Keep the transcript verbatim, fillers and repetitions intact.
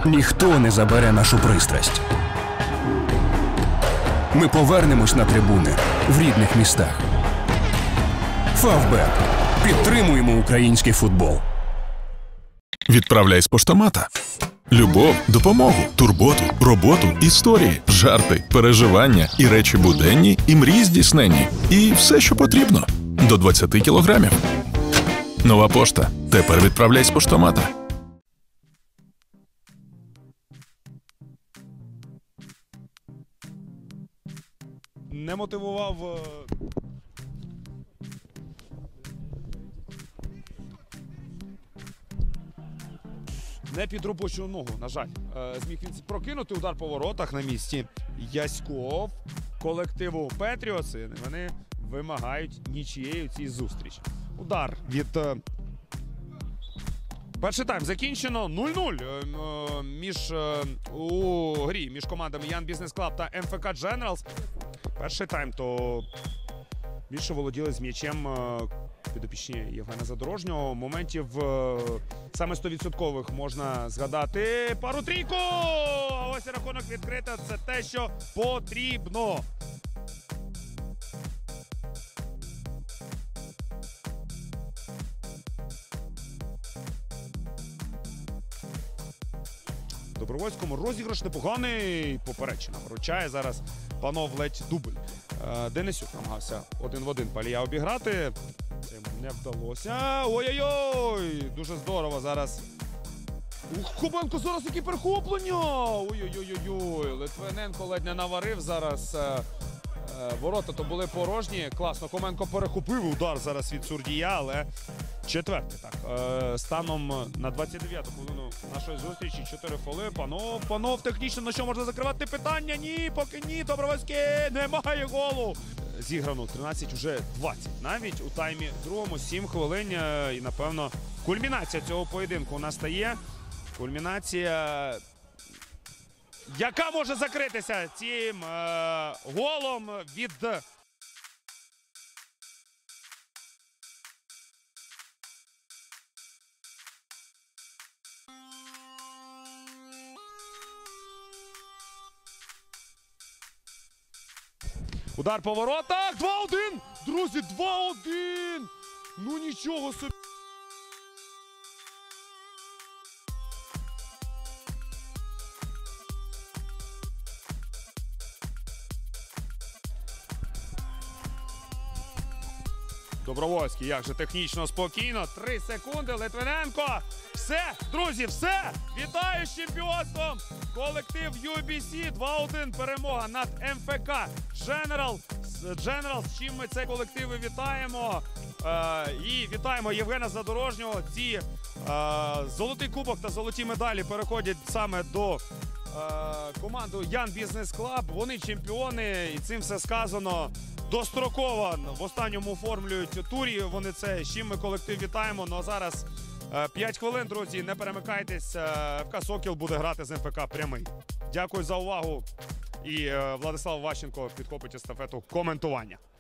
Ніхто не забере нашу пристрасть. Ми повернемось на трибуни в рідних містах. Фавбет. Підтримуємо український футбол. Відправляй з поштомата. Любов, допомогу, турботу, роботу, історії, жарти, переживання і речі буденні, і мрії здійсненні. І все, що потрібно. До двадцяти кілограмів. Нова пошта. Тепер відправляй з поштомата. Не мотивував... Не під робочу ногу, на жаль. Зміг він прокинути удар по воротах на місці. Яськов, колективу Петріоси, вони вимагають нічиєї цій зустрічі. Удар від... Перший тайм закінчено. нуль нуль між у грі між командами Ян Бізнес Клаб та ем еф ка Generals. Перший тайм то більше володіли з м'ячем підопічні Євгена Задорожнього. Моментів саме сто відсоткових можна згадати. Пару-трійку! Ось рахунок відкрито. Це те, що потрібно. Добровольському розіграш непоганий. Поперечина вручає зараз панов ледь дубль. Денисюк намагався один в один Палія обіграти. Це йому не вдалося. Ой-ой-ой! Дуже здорово зараз. Ух, Кубенко зараз які перехоплення! Ой-ой-ой-ой! Литвиненко ледь не наварив зараз. Ворота то були порожні. Класно, Коменко перехопив удар зараз від Сурдія, але четвертий. Так. Станом на двадцять дев'яту хвилину нашої зустрічі. чотири фоли. Панов, панов, технічно на що можна закривати питання? Ні, поки ні. Добровольський немає голу. Зіграно тринадцять, уже двадцять. Навіть у таймі другому сім хвилин. І, напевно, кульмінація цього поєдинку настає. Кульмінація, яка може закритися цим е, голом від... Удар по воротах. два один! Друзі, два один! Ну нічого собі! Добровольський, як же технічно спокійно. Три секунди, Литвиненко. Все, друзі, все. Вітаю з чемпіонством. Колектив ю бі сі. два один перемога над ем еф ка General. General, з чим ми цей колектив вітаємо. Е, і вітаємо Євгена Задорожнього. Ці е, золотий кубок та золоті медалі переходять саме до е, команди Ян Бізнес Клаб. Вони чемпіони, і цим все сказано. Достроково в останньому оформлюють турі. Вони це, з чим ми колектив вітаємо. Ну а зараз п'ять хвилин, друзі, не перемикайтесь. еф ка Сокіл буде грати з ем еф ка прямий. Дякую за увагу. І Владислав Ващенко підхопить естафету коментування.